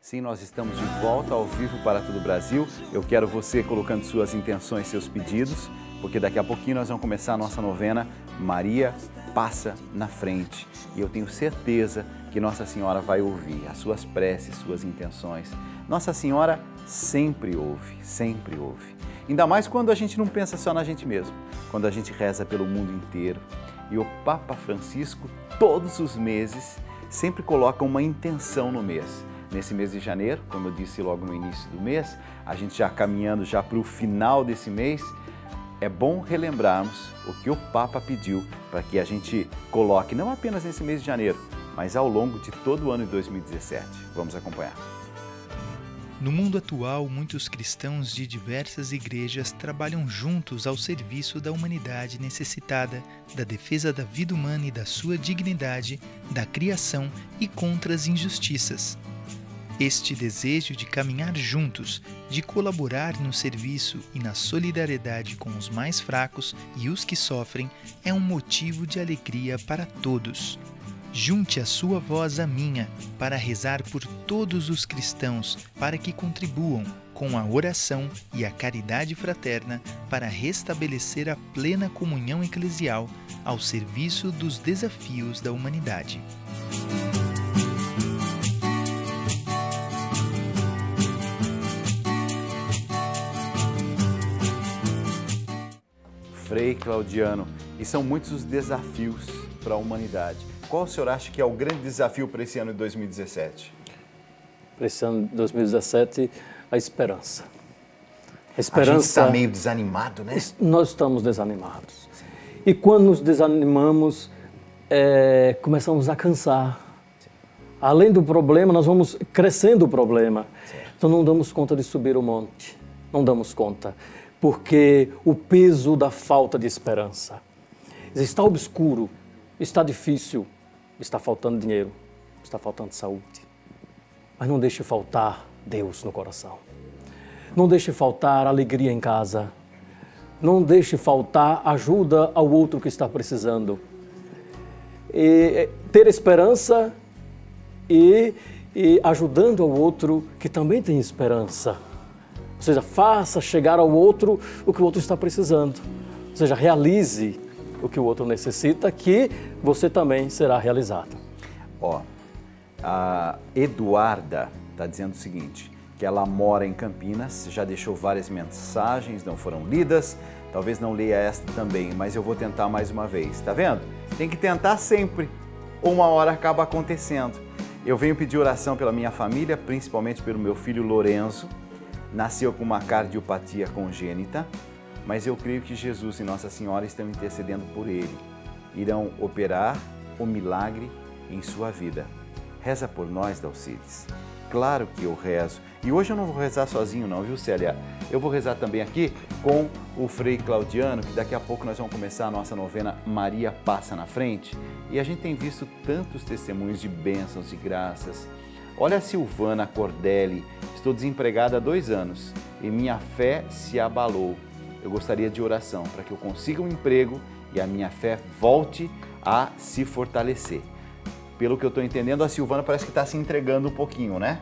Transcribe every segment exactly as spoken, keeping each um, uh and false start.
Sim, nós estamos de volta ao vivo para todo o Brasil. Eu quero você colocando suas intenções, seus pedidos, porque daqui a pouquinho nós vamos começar a nossa novena Maria Passa na Frente. E eu tenho certeza que Nossa Senhora vai ouvir as suas preces, suas intenções. Nossa Senhora sempre ouve, sempre ouve. Ainda mais quando a gente não pensa só na gente mesmo, quando a gente reza pelo mundo inteiro. E o Papa Francisco, todos os meses, sempre coloca uma intenção no mês. Nesse mês de janeiro, como eu disse logo no início do mês, a gente já caminhando já para o final desse mês, é bom relembrarmos o que o Papa pediu para que a gente coloque, não apenas nesse mês de janeiro, mas ao longo de todo o ano de dois mil e dezessete. Vamos acompanhar. No mundo atual, muitos cristãos de diversas igrejas trabalham juntos ao serviço da humanidade necessitada, da defesa da vida humana e da sua dignidade, da criação e contra as injustiças. Este desejo de caminhar juntos, de colaborar no serviço e na solidariedade com os mais fracos e os que sofrem, é um motivo de alegria para todos. Junte a sua voz à minha para rezar por todos os cristãos, para que contribuam com a oração e a caridade fraterna para restabelecer a plena comunhão eclesial ao serviço dos desafios da humanidade. Frei Claudiano, e são muitos os desafios para a humanidade. Qual o senhor acha que é o grande desafio para esse ano de dois mil e dezessete? Para esse ano de dois mil e dezessete, a esperança. A esperança... A gente está meio desanimado, né? Nós estamos desanimados. Sim. E quando nos desanimamos, é, começamos a cansar. Sim. Além do problema, nós vamos crescendo o problema. Sim. Então não damos conta de subir o monte. Não damos conta. Porque o peso da falta de esperança. Está obscuro, está difícil, está faltando dinheiro, está faltando saúde. Mas não deixe faltar Deus no coração. Não deixe faltar alegria em casa. Não deixe faltar ajuda ao outro que está precisando. E ter esperança e, e ajudando ao outro que também tem esperança. Ou seja, faça chegar ao outro o que o outro está precisando. Ou seja, realize o que o outro necessita, que você também será realizado. Ó, a Eduarda está dizendo o seguinte, que ela mora em Campinas, já deixou várias mensagens, não foram lidas, talvez não leia esta também, mas eu vou tentar mais uma vez. Tá vendo? Tem que tentar sempre, uma hora acaba acontecendo. Eu venho pedir oração pela minha família, principalmente pelo meu filho Lorenzo. Nasceu com uma cardiopatia congênita, mas eu creio que Jesus e Nossa Senhora estão intercedendo por ele. Irão operar o milagre em sua vida. Reza por nós, Dalcides. Claro que eu rezo. E hoje eu não vou rezar sozinho não, viu, Célia? Eu vou rezar também aqui com o Frei Claudiano, que daqui a pouco nós vamos começar a nossa novena Maria Passa na Frente. E a gente tem visto tantos testemunhos de bênçãos e graças. Olha a Silvana Cordelli, estou desempregada há dois anos e minha fé se abalou. Eu gostaria de oração para que eu consiga um emprego e a minha fé volte a se fortalecer. Pelo que eu estou entendendo, a Silvana parece que está se entregando um pouquinho, né?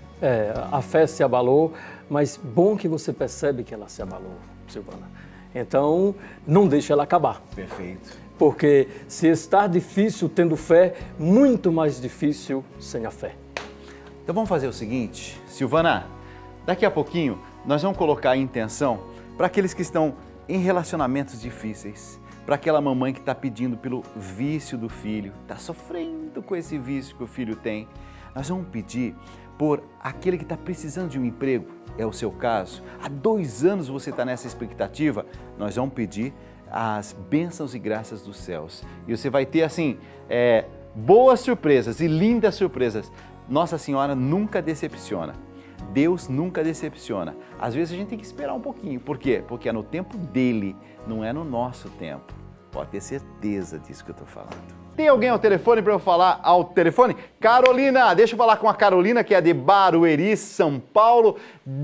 É, a fé se abalou, mas bom que você percebe que ela se abalou, Silvana. Então, não deixe ela acabar. Perfeito. Porque se está difícil tendo fé, muito mais difícil sem a fé. Então vamos fazer o seguinte, Silvana, daqui a pouquinho nós vamos colocar a intenção para aqueles que estão em relacionamentos difíceis, para aquela mamãe que está pedindo pelo vício do filho, está sofrendo com esse vício que o filho tem. Nós vamos pedir por aquele que está precisando de um emprego, é o seu caso. Há dois anos você está nessa expectativa, nós vamos pedir as bênçãos e graças dos céus. E você vai ter assim, é, boas surpresas e lindas surpresas. Nossa Senhora nunca decepciona. Deus nunca decepciona. Às vezes a gente tem que esperar um pouquinho. Por quê? Porque é no tempo dele, não é no nosso tempo. Pode ter certeza disso que eu estou falando. Tem alguém ao telefone para eu falar ao telefone? Carolina, deixa eu falar com a Carolina, que é de Barueri, São Paulo,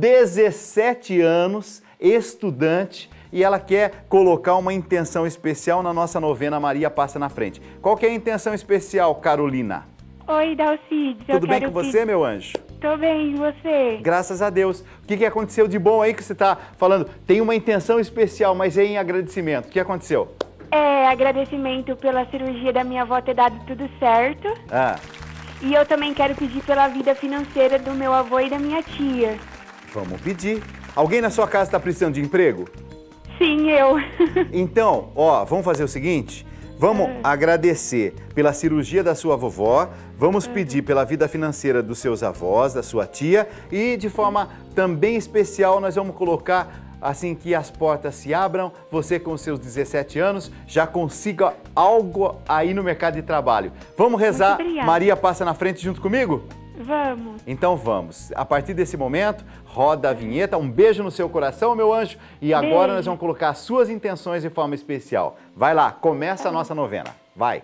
dezessete anos, estudante, e ela quer colocar uma intenção especial na nossa novena Maria Passa na Frente. Qual que é a intenção especial, Carolina? Oi, Dalcides. Tudo bem com você, meu anjo? Tô bem, e você? Graças a Deus. O que, que aconteceu de bom aí que você está falando? Tem uma intenção especial, mas é em agradecimento. O que aconteceu? É, agradecimento pela cirurgia da minha avó ter dado tudo certo. Ah, E eu também quero pedir pela vida financeira do meu avô e da minha tia. vamos pedir. Alguém na sua casa está precisando de emprego? Sim, eu. Então, ó, vamos fazer o seguinte, vamos agradecer pela cirurgia da sua vovó, vamos pedir pela vida financeira dos seus avós, da sua tia e de forma também especial nós vamos colocar assim que as portas se abram, você com seus dezessete anos já consiga algo aí no mercado de trabalho. Vamos rezar, Muito obrigada. Maria passa na frente junto comigo? Vamos. Então vamos. A partir desse momento, roda a vinheta. Um beijo no seu coração, meu anjo. E agora Beijo. nós vamos colocar as suas intenções de forma especial. Vai lá, começa a nossa novena. Vai.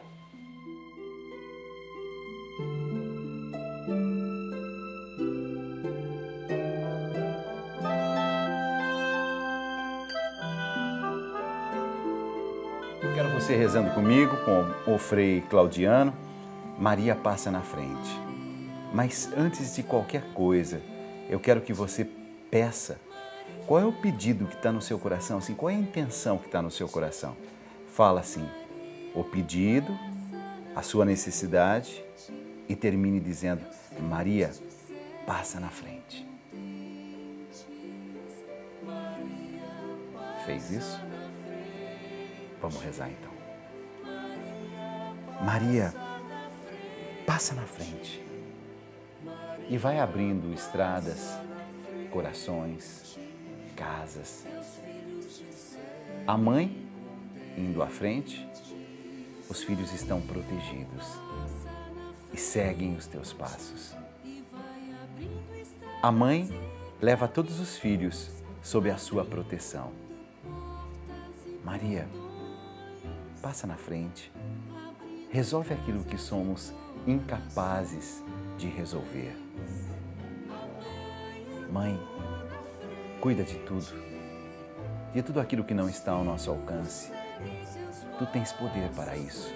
Eu quero você rezando comigo, com o Frei Claudiano. Maria passa na frente. Mas antes de qualquer coisa, eu quero que você peça. Qual é o pedido que está no seu coração? Assim, qual é a intenção que está no seu coração? Fala assim, o pedido, a sua necessidade e termine dizendo, Maria, passa na frente. Fez isso? Vamos rezar então. Maria, passa na frente. E vai abrindo estradas, corações, casas. A mãe indo à frente, os filhos estão protegidos e seguem os teus passos. A mãe leva todos os filhos sob a sua proteção. Maria, passa na frente, resolve aquilo que somos incapazes de resolver. Mãe, cuida de tudo, de tudo aquilo que não está ao nosso alcance. Tu tens poder para isso.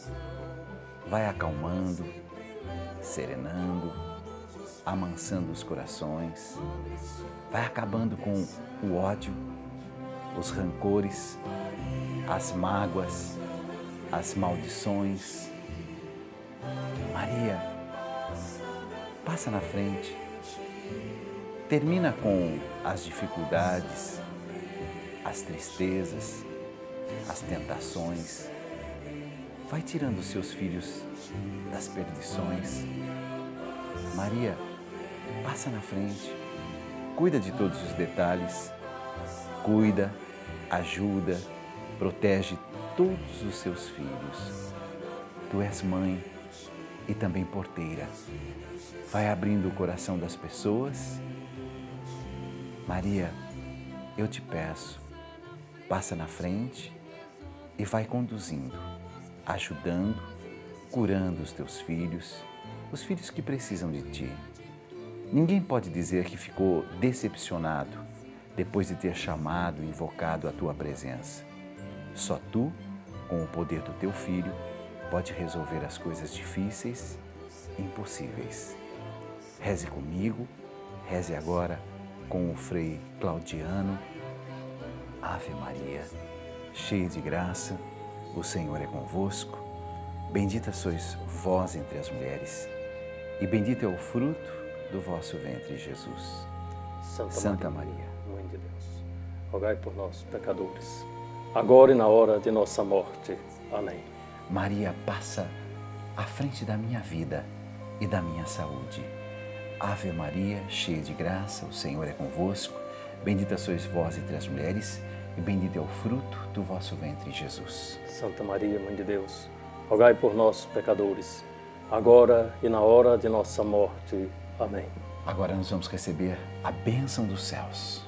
Vai acalmando, serenando, amansando os corações, vai acabando com o ódio, os rancores, as mágoas, as maldições. Maria, passa na frente. Termina com as dificuldades, as tristezas, as tentações. Vai tirando os seus filhos das perdições. Maria, passa na frente. Cuida de todos os detalhes. Cuida, ajuda, protege todos os seus filhos. Tu és mãe e também porteira. Vai abrindo o coração das pessoas. Maria, eu te peço, passa na frente e vai conduzindo, ajudando, curando os teus filhos, os filhos que precisam de ti. Ninguém pode dizer que ficou decepcionado depois de ter chamado e invocado a tua presença. Só tu, com o poder do teu filho, pode resolver as coisas difíceis e impossíveis. Reze comigo, reze agora com o Frei Claudiano. Ave Maria, cheia de graça, o Senhor é convosco. Bendita sois vós entre as mulheres, e bendito é o fruto do vosso ventre, Jesus. Santa, Santa Maria, Maria, Mãe de Deus, rogai por nós, pecadores, agora e na hora de nossa morte. Amém. Maria passa à frente da minha vida e da minha saúde. Ave Maria, cheia de graça, o Senhor é convosco. Bendita sois vós entre as mulheres, e bendito é o fruto do vosso ventre, Jesus. Santa Maria, Mãe de Deus, rogai por nós, pecadores, agora e na hora de nossa morte. Amém. Agora nós vamos receber a bênção dos céus.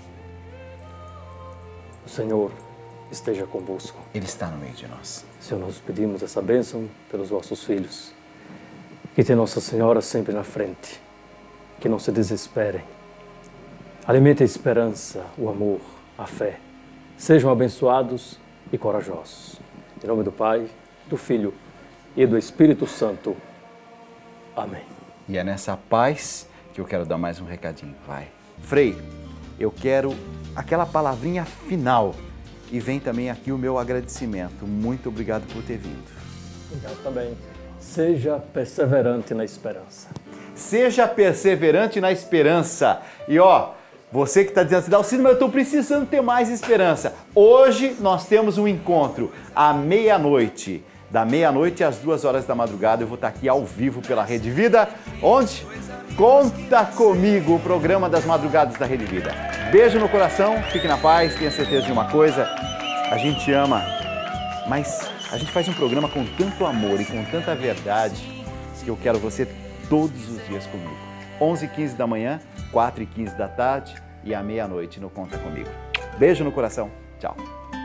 O Senhor esteja convosco. Ele está no meio de nós. Senhor, nós pedimos essa bênção pelos vossos filhos. Que tenha Nossa Senhora sempre na frente. Que não se desesperem. Alimente a esperança, o amor, a fé. Sejam abençoados e corajosos. Em nome do Pai, do Filho e do Espírito Santo. Amém. E é nessa paz que eu quero dar mais um recadinho. Vai. Frei, eu quero aquela palavrinha final e vem também aqui o meu agradecimento. Muito obrigado por ter vindo. Obrigado também. Seja perseverante na esperança. Seja perseverante na esperança. E ó, você que está dizendo assim, Dalcínio, mas eu estou precisando ter mais esperança. Hoje nós temos um encontro à meia-noite. Da meia-noite às duas horas da madrugada eu vou estar aqui ao vivo pela Rede Vida. Onde? Conta Comigo, o programa das madrugadas da Rede Vida. Beijo no coração, fique na paz, tenha certeza de uma coisa, a gente ama, mas a gente faz um programa com tanto amor e com tanta verdade que eu quero você todos os dias comigo. onze e quinze da manhã, quatro e quinze da tarde e à meia-noite no Conta Comigo. Beijo no coração, tchau.